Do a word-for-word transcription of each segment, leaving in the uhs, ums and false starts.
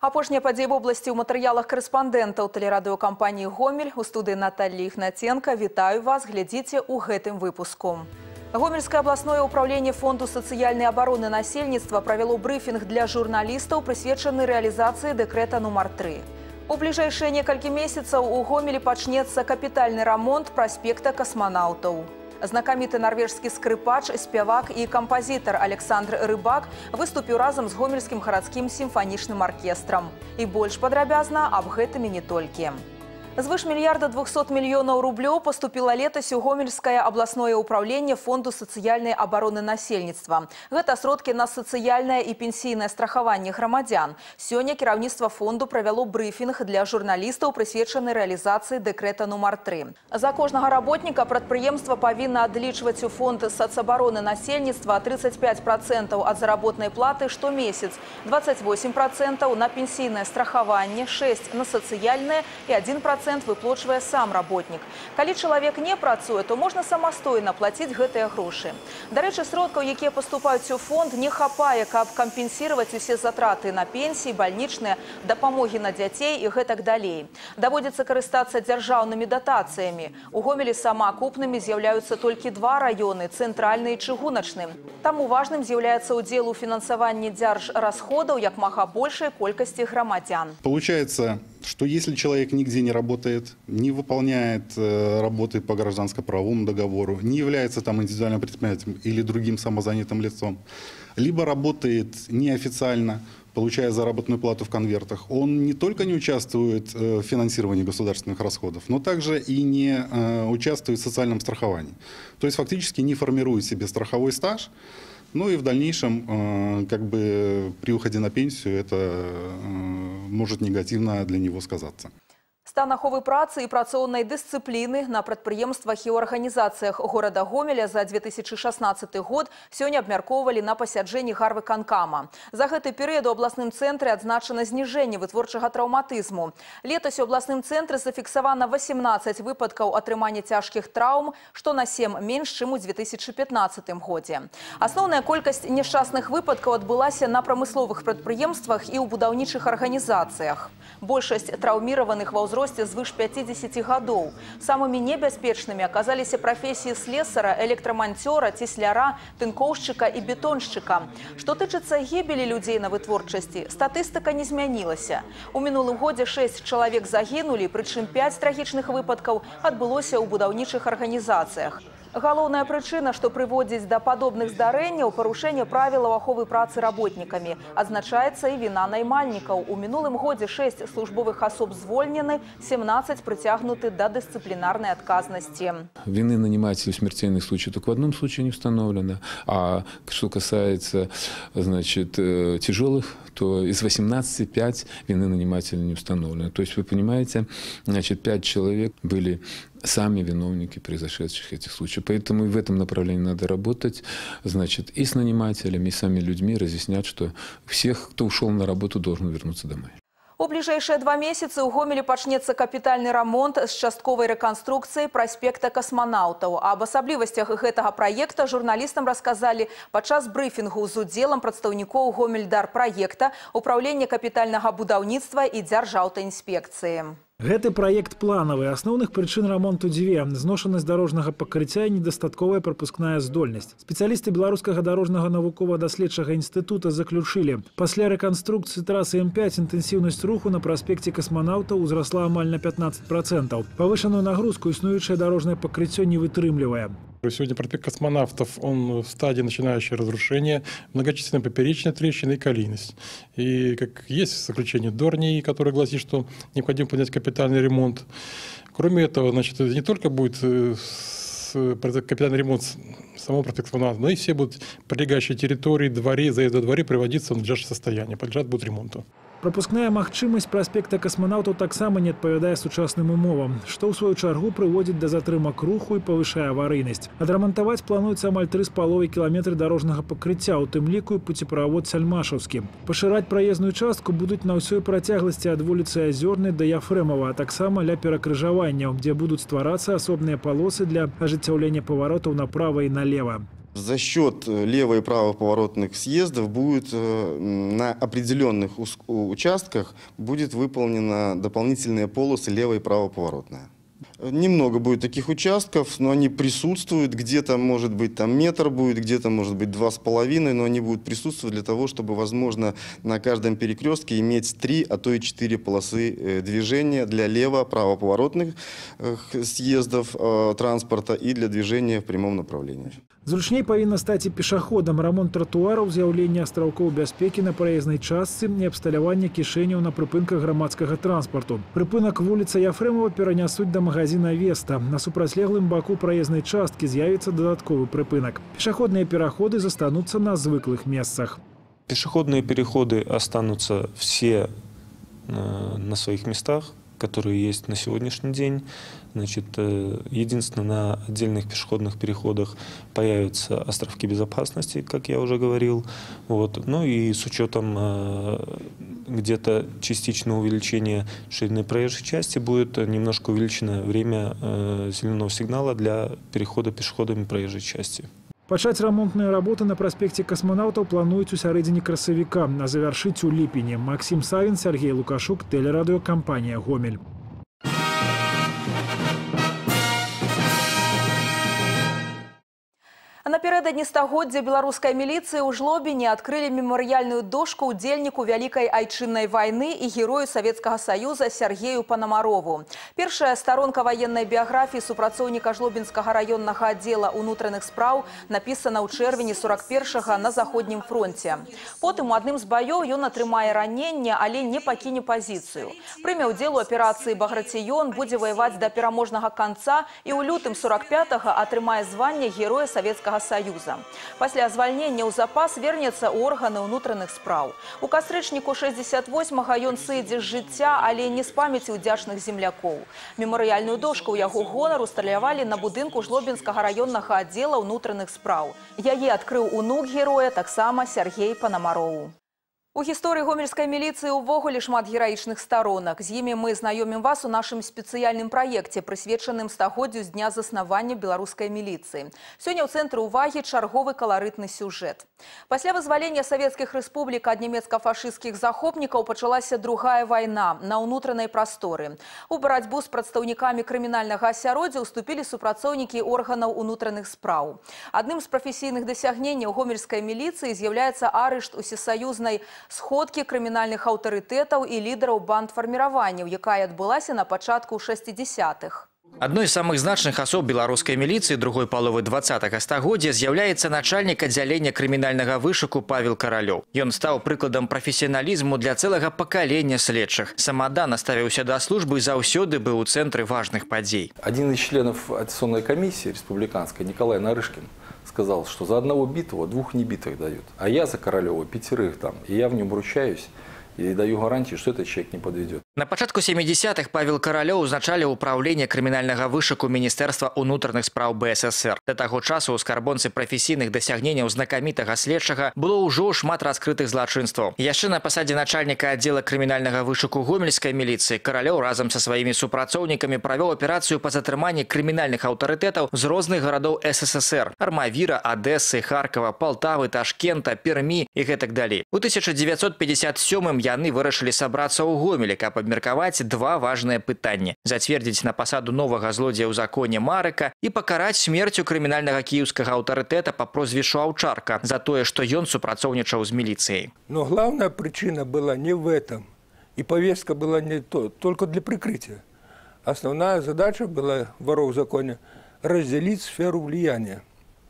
Апошнія падзеі в области ў матэрыялах корэспандэнтаў тэлерадыёкампаніі «Гомель». У студыі Наталья Ігнатенко. Вітаю вас, глядзіце ў гэтым выпуску. Гомельское областное управление Фонду социальной обороны насельніцтва провело брифинг для журналистов, присвеченный реализации декрета номер три. У ближайшие некалькі месяцаў у Гомелі пачнецца капітальны ремонт проспекта космонавтов. Знакаміты норвежский скрипач, спевак и композитор Александр Рыбак выступіў разом с Гомельским городским симфоничным оркестром. И больше падрабязна аб гэтым і не толькі. Звыш мільярда двухсот мільёнаў рублёў поступило летась у Гомельское областное управление Фонду социальной обороны насельніцтва. Гэта сродкі на социальное и пенсійнае страхаванне грамадзян. Сёння кіраўніцтва фонду провяло брифинг для журналистов, присвечаны реализации декрета номер три. За кожнага работника прадпрыемства павінна адлічваць у фонд соцабороны насельніцтва тридцать пять процентов от заработной платы штомесяц, двадцать восемь процентов на пенсійнае страхаванне, шесть процентов на социальное и один процент выплачивае сам работник. Калі чалавек не працуе, то можна самастойна плаціць гэтыя грошы. Дарэчы, сродкаў, якія паступаюць у фонд, не хапае, каб кампенсировать усе затраты на пенсии, больничные, дапамогі на дзяцей і гэтак далей. Даводзіцца карыстацца дзяржаўнымі датацыямі. У Гомелі самаакупнымі з'яўляюцца толькі два районы – цэнтральны і чыгуначны. Таму важным з'яўляецца ўдзел у фінансаванні дзяржрасходаў як мага большай колькасці грамадзян. Получается, что если человек нигде не работает, не выполняет э, работы по гражданско-правовому договору, не является там индивидуальным предпринимателем или другим самозанятым лицом, либо работает неофициально, получая заработную плату в конвертах, он не только не участвует э, в финансировании государственных расходов, но также и не э, участвует в социальном страховании. То есть фактически не формирует себе страховой стаж. Ну и в дальнейшем, как бы при уходе на пенсию, это может негативно для него сказаться. Стан аховы працы і працоўнай дысцыпліны на прадпрыемствах і ў арганізацыях горада Гомеля за две тысячи шестнадцатый год сёння абмяркоўвалі на пасяджэнні гарвыканкама. За гэты перыяд у абласным цэнтры адзначана зніжэнне вытворчага траўматызму. Летась у абласным цэнтры зафіксавана восемнадцать выпадкаў атрымання цяжкіх траўм, што на сем менш, чым у две тысячи пятнадцатым годзе. Асноўная колькасць няшчасных выпадкаў адбылася на прамысловых прадпрыемствах і ў будаўнічых арганізацыях. Большасць траўміраваных ва ўзросце звыш пятидесяти гадоў. Самыми небяспечнымі аказаліся прафесіі слесара, электраманцёра, цесляра, тынкоўшчыка і бетоншчыка. Што тычыцца гібелі людзей на вытворчасці, статыстыка не змянілася. У мінулым годзе шесть чалавек загінулі, прычым пять трагічных выпадкаў адбылося ў будаўнічых арганізацыях. Галоўная прычына, што прыводзіць да падобных здарэнняў, парушэнне правілаў аховы працы работнікамі. Адзначаецца і віна наймальнікаў. У мінулым годзе шесть службовых особ звольнены, семнадцать притягнуты до дисциплинарной отказности. Вины нанимателей в смертельных случаях только в одном случае не установлено. А что касается, значит, тяжелых, то из восемнадцати пять вины нанимателя не установлено. То есть, вы понимаете, значит, пять человек были сами виновники произошедших этих случаев. Поэтому и в этом направлении надо работать, значит, и с нанимателями, и с самими людьми разъяснять, что всех, кто ушел на работу, должен вернуться домой. У ближайшие два месяца у Гомелі пачнецца капітальны ремонт с частковой рэканструкцыяй проспекта космонавтов. Об асаблівасцях гэтага праекта журналістам рассказали падчас брифінгу з удзелам прадстаўнікоў Гомельдар-праекта, Управлення капітальнага будаўніцтва і Дзяржаўтаінспекцыі. Гэты праект планавы. Асноўных прычын рамонту дзве: зношанасць дарожнага пакрыцця і недастатковая прапускная здольнасць. Спецыялісты Беларускага дарожнага навукова-даследчага інстытута заключылі: пасля рэканструкцыі трасы эм пять інтэнсіўнасць руху на праспекце касманаўтаў узрасла амаль на пятнадцать процентов. Павышаную нагрузку існуючае дарожнае пакрыццё не вытрымлівае. Сегодня проспект космонавтов, он в стадии начинающего разрушения, многочисленные поперечные трещины и колейность. И как есть заключение Дорнии, которое гласит, что необходимо поднять капитальный ремонт. Кроме этого, значит, не только будет капитальный ремонт самого проспекта космонавтов, но и все будут прилегающие территории, дворы, заезды дворы приводиться в надлежащее состояние, подлежать будут ремонту. Пропускная магчымасць праспекта касманаўтаў таксама не адпавядае сучасным умовам, што ў сваю чаргу прыводзіць да затрымак руху і павышае аварыйнасць. Адрамантаваць плануецца амаль тры з паловай кіламетры дарожнага пакрыцця, у тым ліку і пуцеправод Сальмашаўскі. Пашыраць праезную частку будуць на ўсёй працягласці ад вуліцы Азёрнай да Яфрэмава, а таксама ля перакрыжаванняў, дзе будуць стварацца асобныя палосы для ажыццяўлення паваротаў направа і налева. За счет лево- и правоповоротных съездов будет на определенных участках будет выполнена дополнительные полосы лево- и правоповоротная. Немного будет таких участков, но они присутствуют. Где-то, может быть, там метр будет, где-то, может быть, два с половиной, но они будут присутствовать для того, чтобы, возможно, на каждом перекрестке иметь три, а то и четыре полосы движения для лево-правоповоротных съездов транспорта и для движения в прямом направлении. Зручней павінна стаць і пешаходам. Рамонт тротуараў, з'яўленне астраўкоў бяспекі на праезнай частцы і абсталяванне кішэняў на прыпынках грамадскага транспарту. Прыпынак вуліца Яфрэмова перанясуць да магазина «Веста». На супрацьлеглым баку праезнай часткі з'явіцца дадатковы прыпынак. Пешаходныя пераходы застануцца на звыклых месцах. Пешеходные переходы останутся все на своих местах, которые есть на сегодняшний день. Значит, единственное, на отдельных пешеходных переходах появятся островки безопасности, как я уже говорил. Вот. Ну и с учетом где-то частичного увеличения ширины проезжей части будет немножко увеличено время зеленого сигнала для перехода пешеходами проезжей части. Пачаць рамонтныя работы на праспекце касманаўтаў плануюць у сярэдзіне красавіка, а завяршыць у ліпені. Максим Савін, Сергей Лукашук, телерадиокомпания «Гомель». Напярэдадні стагоддзя беларускай міліцыі ў Жлобіне адкрылі мемарыяльную дошку ўдзельніку Вялікай айчыннай вайны і герою Савецкага Саюза Сергею Панамарову. Першая старонка ваеннай біяграфіі супрацоўніка Жлобінскага раённага аддзела ўнутраных спраў напісана ў чэрвені сорок першага на заходнім фронце. Потым у адным з баёў ён атрымае раненне, але не пакіне пазіцыю. Прыме ўдзел у аперацыі «Баграцыён», будзе ваяваць да пераможнага канца і ў лютым сорок пятага атрымае званне Героя Савецкага Саюза. Пасля звальнення ў запас вернецца ў органы ўнутраных спраў. У кастрычніку шэсцьдзесят восьмага ён сыдзе з жыцця, але не з памяці ўдзячных землякоў. Мемарыяльную дошку ў яго гонар усталявалі на будынку Жлобінскага раённага аддзела ўнутраных спраў. Яе адкрыў унук героя, таксама Сергей Панамароў. У гісторыі гомельскай міліцыі ўвогуле шмат гераічных старонак. З імі мы знаёмім вас у нашым спецыяльным праекце, прысвечаным стагоддзю з дня заснавання беларускай міліцыі. Сёння ў цэнтры ўвагі чарговы каларытны сюжэт. Пасля вызвалення савецкіх рэспублік ад нямецка-фашысцкіх захопнікаў пачалася другая вайна на ўнутранай прасторы. У барацьбу з прадстаўнікамі крымінальнага асяроддзя ўступілі супрацоўнікі органаў унутраных спраў. Адным з прафесійных дасягненняў гомельскай міліцыі з'яўляецца арышт усесаюзнай сходкі крымінальных аўтарытэтаў і лідараў бандфарміраванняў, якая адбылася на пачатку шэсцідзесятых. Одной из самых значных особ белорусской милиции другой половы двадцатага стагоддзя з'яўляецца начальник отделения криминального вышуку Павел Королёв. Ён стал прыкладом профессионализму для целого поколения следчых. Самодан оставился до службы и заўсёды был у центре важных подей. Один из членов аттестационной комиссии республиканской, Николай Нарышкин, сказал, что за одного битого двух небитых дают. А я за Королёва пятерых дам. И я в нем ручаюсь и даю гарантию, что этот человек не подведет. На пачатку семидесятых Павел Королёв узначаліў управление крымінальнага вышуку Министерства унутраных спраў Бэ Эс Эс Эр. До таго часу ў скарбонцы прафесійных дасягненняў знакамітага следчага было ўжо шмат раскрытых злачынстваў. Яшчэ на пасадзе начальника отдела крымінальнага вышуку гомельскай міліцыі Королёв разом со сваімі супрацоўнікамі правёў аперацыю па затрыманні крымінальных аўтарытэтаў з розных гарадоў Эс Эс Эс Эр: Армавіра, Адэсы, Харкова, Полтавы, Ташкента, Пермі і гэтак далей. У тысяча девятьсот пятьдесят сёмым яны вырашылі сабрацца ў Гомелі, каб абмеркаваць два важныя пытанні: зацвердзіць на пасаду новага злодзея ў законе Марыка і пакараць смерцю крымінальнага кіеўскага аўтарытэта па прозвішчу Аўчарка за тое, што ён супрацоўнічаў з міліцыяй. Но главная причина была не в этом. И повестка была не то, только для прикрытия. Основная задача была воров в законе разделить сферу влияния.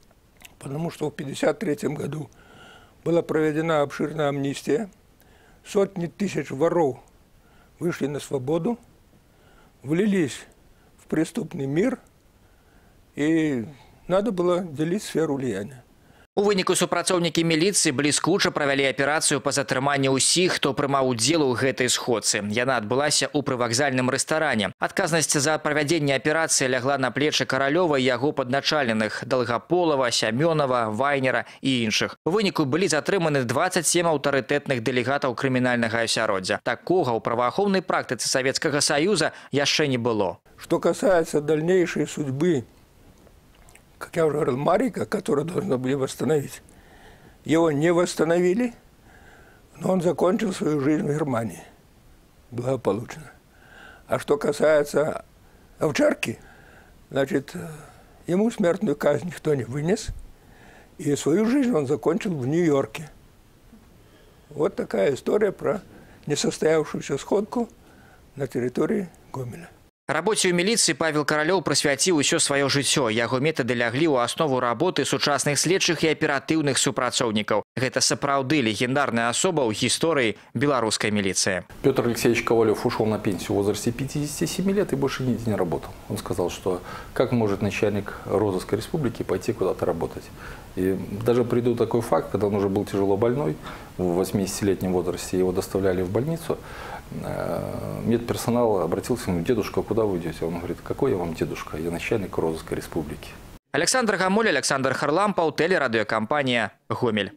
Потому что в пятьдесят третьем году была проведена обширная амнистия. Сотни тысяч воров вышли на свободу, влились в преступный мир, и надо было делить сферу влияния. У выніку супрацоўнікі міліцыі бліскуча правялі аперацыю па затрыманні ўсіх, хто прымаў удзел у гэтай сходцы. Яна адбылася ў прывакзальным рэстаране. Адказнасць за правядзенне аперацыі лягла на плечы Каралёва і яго падначаленых: Долгополова, Сямёнова, Вайнера і іншых. У выніку былі затрыманы двадцать семь аўтарытэтных дэлегатаў крымінальнага асяроддзя. Такога ў праваахоўнай практыцы Савецкага Саюза яшчэ не было. Что касается дальнейшей судьбы как я уже говорил, Марика, которую должны были восстановить. Его не восстановили, но он закончил свою жизнь в Германии благополучно. А что касается Овчарки, значит, ему смертную казнь никто не вынес, и свою жизнь он закончил в Нью-Йорке. Вот такая история про несостоявшуюся сходку на территории Гомеля. Рабоце ў міліцыі Павел Каралёў прысвяціў усё сваё жыццё. Яго метады ляглі ў аснову работы сучасных следчых і аператыўных супрацоўнікаў. Гэта сапраўды легендарная асоба ў гісторыі беларускай милиции. Петр Алексеевич Ковалев ушел на пенсию в возрасте пятидесяти семи лет и больше нигде не работал. Он сказал, что как может начальник розыска республики пойти куда-то работать. И даже приду такой факт, когда он уже был тяжело больной, в восьмидесятилетнем возрасте его доставляли в больницу, медперсонал обратился к нему: дедушка, куда вы идете? Он говорит: какой я вам дедушка? Я начальник розыска республики. Александр Гамоль, Александр Харлампаў, телерадиокомпания «Гомель».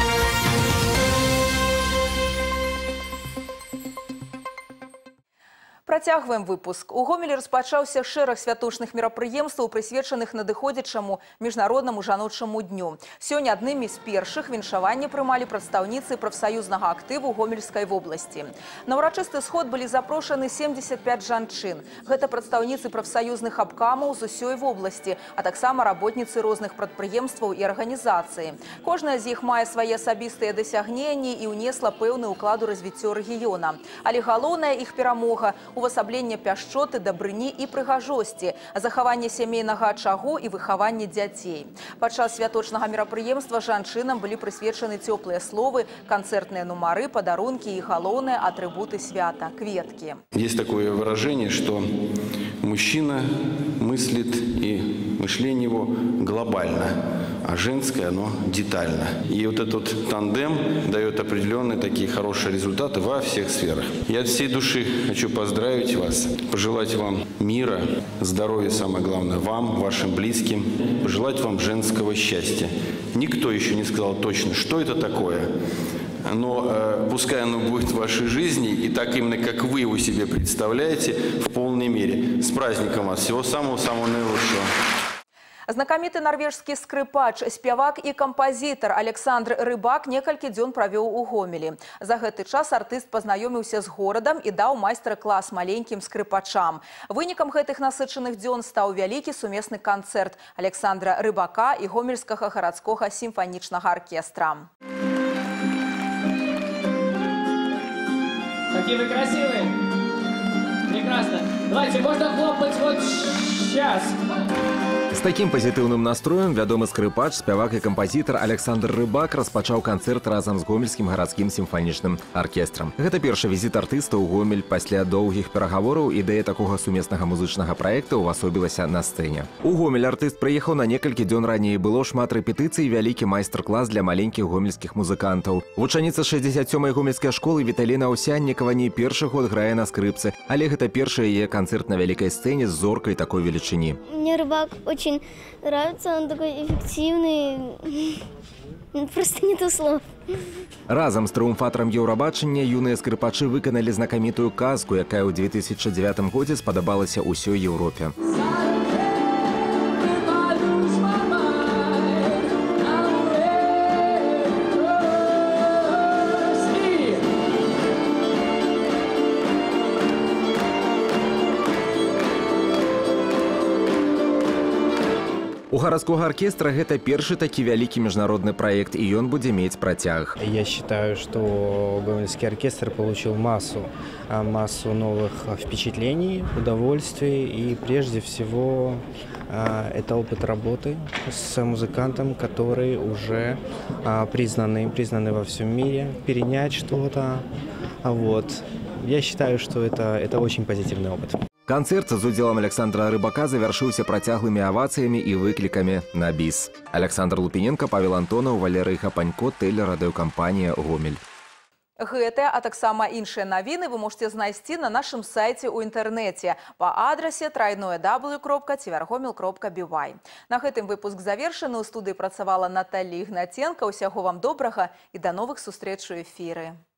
Працягваем выпуск. У Гомелі распачаўся шэраг святочных мерапрыемстваў, прысвечаных надыходзячаму міжнароднаму жаночаму дню. Сёння аднымі з першых віншаванне прымалі прадстаўніцы прафсаюзнага актыву Гомельскай вобласці. На ўрачысты сход былі запрошаны семьдесят пять жанчын. Гэта прадстаўніцы прафсаюзных абкамаў з усёй вобласці, а таксама работніцы розных прадпрыемстваў і арганізацыі. Кожная з іх мае свае асабістыя дасягненні і ўнесла пэўны ўклад у развіццё рэгіёна. Але галоўная іх перамога – увасабленне пяшчоты, дабрыні і прыгажосці, захаванне сямейнага ачагу і выхаванне дзяцей. Падчас святочнага мерапрыемства жанчынам былі прысвечаны цёплыя словы, канцэртныя нумары, падарункі і галоўныя атрыбуты свята – кветкі. Есть такое выражение, что мужчина мыслит и мышление его глобально, а женское оно детально. И вот этот тандем дает определенные такие хорошие результаты во всех сферах. Я от всей души хочу поздравить вас, пожелать вам мира, здоровья, самое главное, вам, вашим близким, пожелать вам женского счастья. Никто еще не сказал точно, что это такое. Но э, пускай оно будет в вашей жизни, и так именно, как вы его себе представляете, в полной мере. С праздником вас! Всего самого-самого наилучшего! Знакаміты нарвежскі скрыпач, спявак і кампазітар Александр Рыбак некалькі дзён правёў у Гомелі. За гэты час артыст пазнаёміўся з горадам і даў майстар-клас маленькім скрыпачам. Вынікам гэтых насычаных дзён стаў вялікі сумесны канцэрт Александра Рыбака і Гомельскага гарадскога сімфанічнага аркестра. Какие вы красивые! Прекрасно! Давайте, можно хлопать вот сейчас! З таким пазітыўным настроем вядомы скрыпач, спявак і кампазітар Александр Рыбак распачаў канцэрт разам з гомельскім гарадскім сімфанічным аркестрам. Гэта першы візіт артыста ў Гомель пасля доўгіх перагавораў. Ідэя такога сумеснага музычнага праекта ўвасобілася на сцэне. У Гомель артыст прыехаў на некалькі дзён раней. Было шмат рэпетыцый, вялікі майстар-клас для маленькіх гомельскіх музыкантаў. Вучаніца шэсцьдзесят сёмай гомельскай школы Віталіна Аўсяннікава не першы год грае на скрыпцы, але гэта першы яе канцэрт на вялікай сцэне з зоркай такой велічыні. Мне Рыбак очень нравится, он такой эффективный, просто нету слов. Разам з трыумфатарам Еўрабачання юныя скрыпачы выканалі знакамітую казку, якая ў две тысячы дзевятым годзе спадабалася ўсёй Еўропе. У гарадскога аркестра гэта першы такі вялікі міжнародны праект, і ён будзе мець працяг. Я считаю, что Гомельский оркестр получил массу, массу новых впечатлений, удовольствий, и прежде всего это опыт работы с музыкантом, который уже признаны, признаны во всем мире, перенять что-то. Вот. Я считаю, что это, это очень позитивный опыт. Канцэрт з удзелам Александра Рыбака завяршыўся працяглымі авацыямі і выклікамі на біс. Александр Лупіненко, Павел Антонаў, Валерый Хапанько, телерадыёкампанія «Гомель». Гэтыя, а таксама іншыя навіны вы можете знайсці на нашым сайце ў інтэрнэце па адрасе трайное дабл ю кропка цівергомель кропка бі вай. На гэтым выпуск завершаны. У студыі працавала Наталья Ігнаценка. Усяго вам добрага і да новых сустрэч у эфіры.